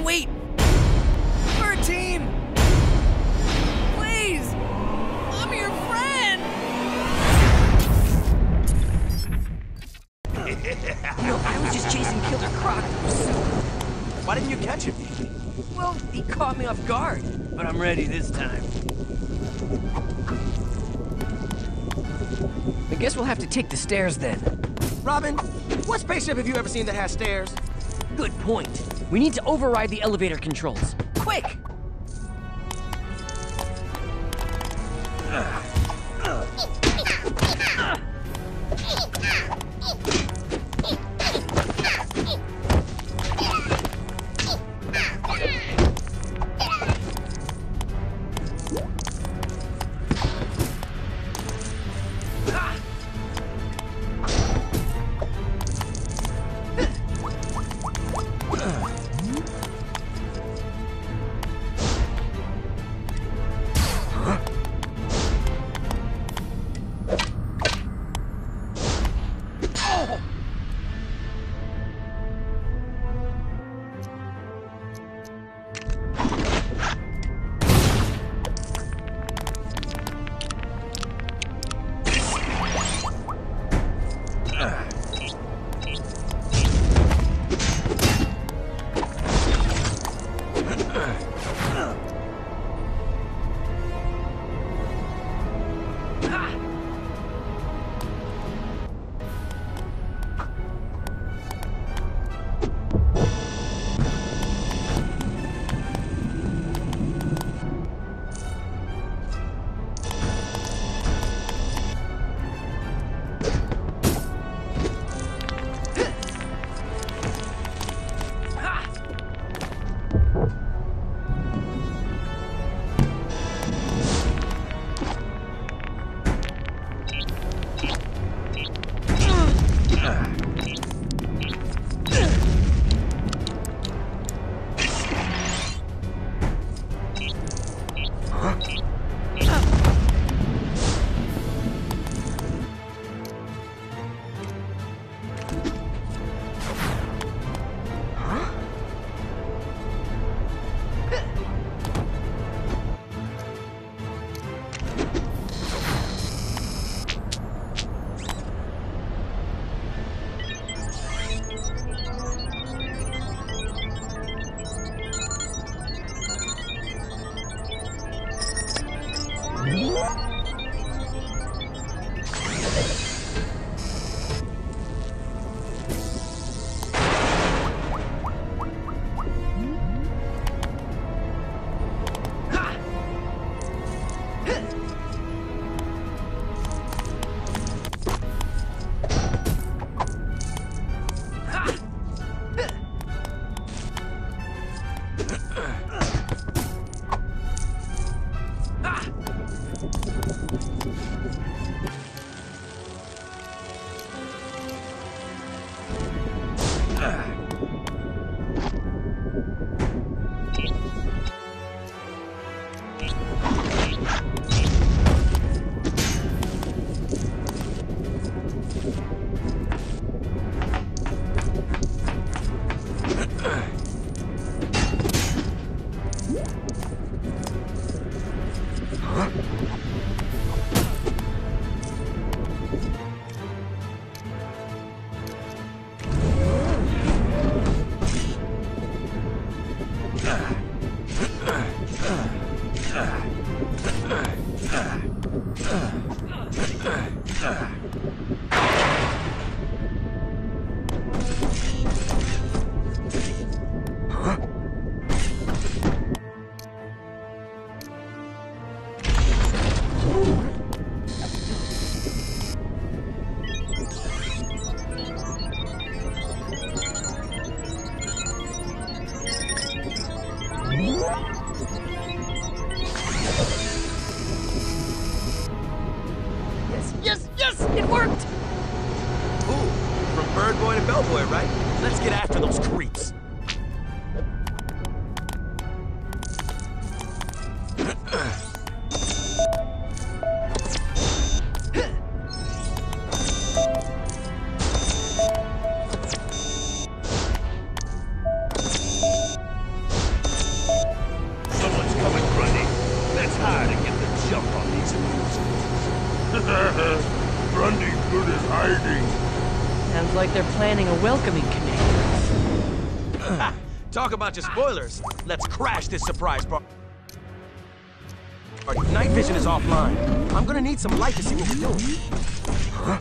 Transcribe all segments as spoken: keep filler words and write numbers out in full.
on, wait! We're a team! Please! I'm your friend! No, I was just chasing Killer Croc. Why didn't you catch him? Well, he caught me off guard, but I'm ready this time. I guess we'll have to take the stairs then. Robin, what spaceship have you ever seen that has stairs? Good point. We need to override the elevator controls. Quick! Let's get after those creeps. Sounds like they're planning a welcoming committee. Talk about your spoilers. Let's crash this surprise party. Night vision is offline. I'm gonna need some light to see what we're doing. Huh?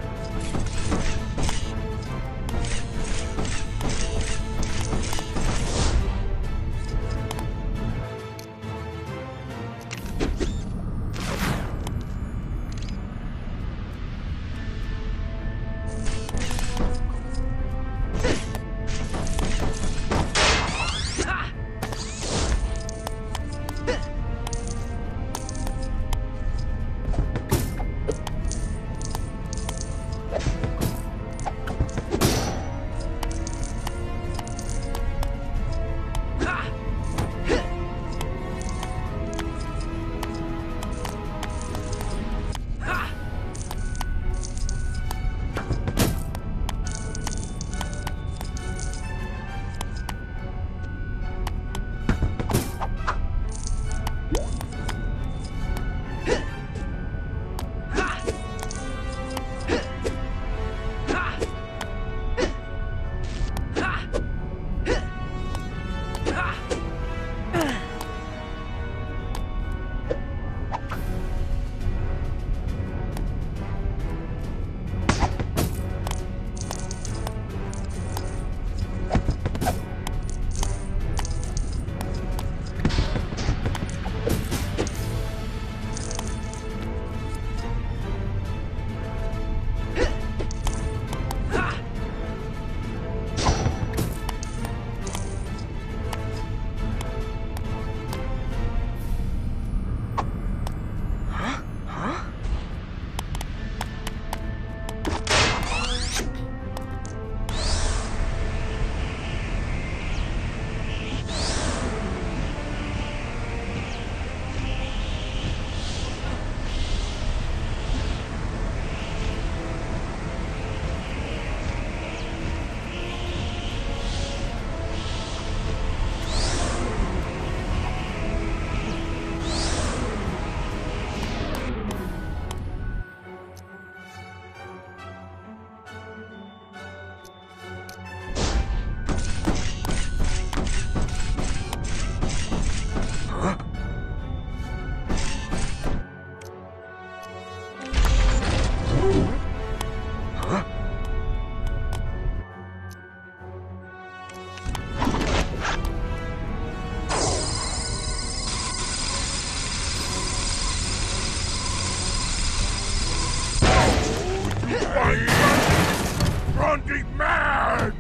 Grundy mad!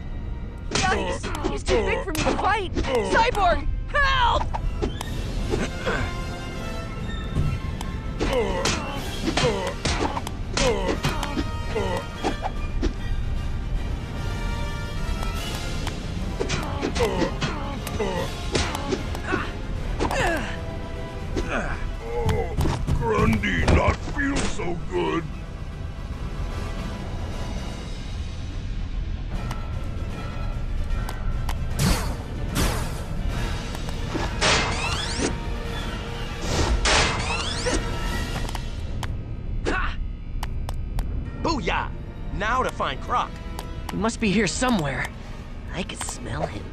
Yikes! He's too big for me to fight! Cyborg! Help! Oh, Grundy not feel so good. Booyah! Now to find Croc. He must be here somewhere. I could smell him.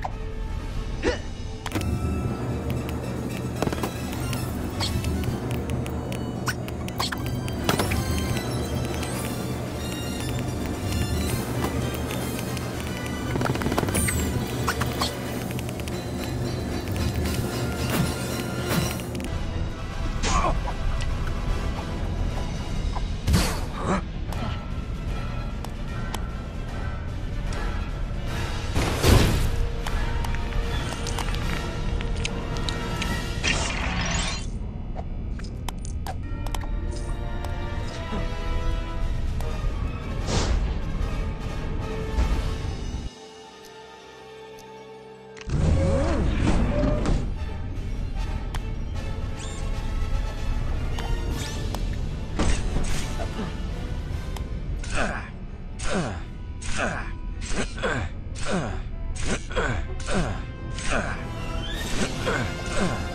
Uh.